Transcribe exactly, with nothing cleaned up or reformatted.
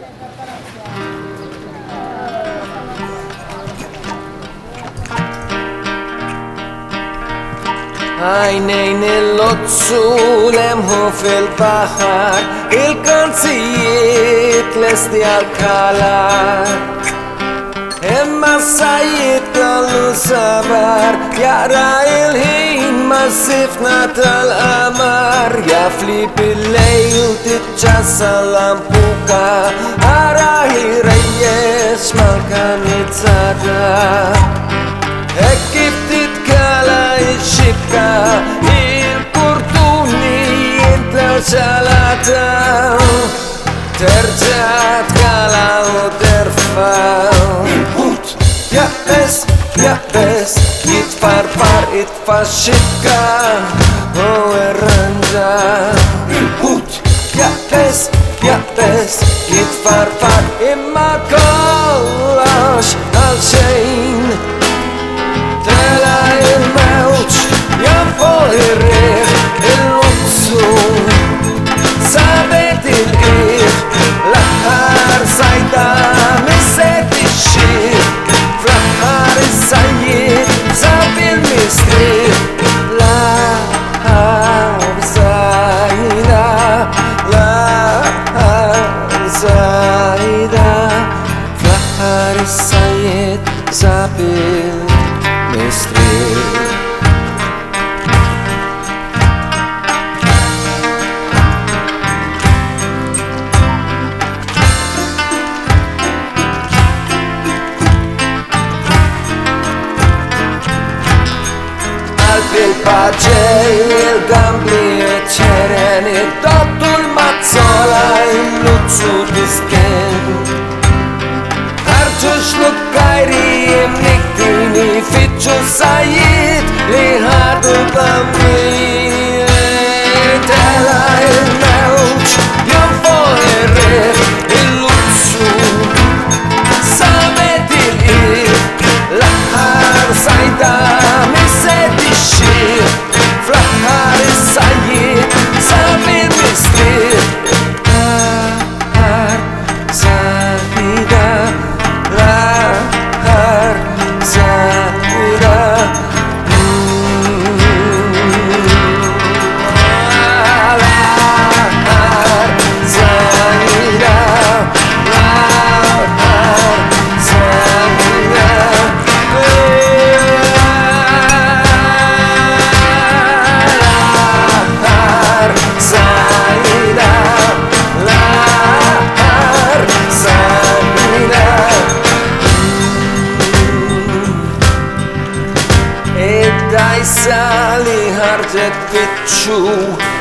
عينين اللطسو لمحوا في البحر الكنسيت لسدي عالكالار اما السيد قالوا صبر يقرا الهين ما سفنة القمر يفلي بالليل تتجسى لامبوكا أراهي ريش ما كان يتصدى كيف تتكالى الشكا الكرتوني انت وشالاتها ترجع تكالى وترفع يا بس يا بس يتفرفر يطفى الشكا هو الرنجة الهوت يا بس يا بس يتفرفر إما كلاش هالشين تلاقي الموج ينفض الريح الوكسون ثابت الإيد لحار صيدا مسات الشيخ فلحار السيد صاب المستير لحار زايدة لحار زايدة فلحار السيد صاب المستير il-pace, il-gambli ċereni Dottu l-mazzola, il-luzzu disken Ħarġu xlukkajri imniktini Fitxu sajid li ħadu bambini Tela il-mewġ, jonfol ir-riħ Il-luzzu samet il-qir L-aħħar sajda misset ix-xir Fl-aħħar is-sajjid sab il-mistier L-aħħar sajda L-aħħar sajda L-aħħar sajda L-aħħar sajda Id-dajsa li ħarġet bitxu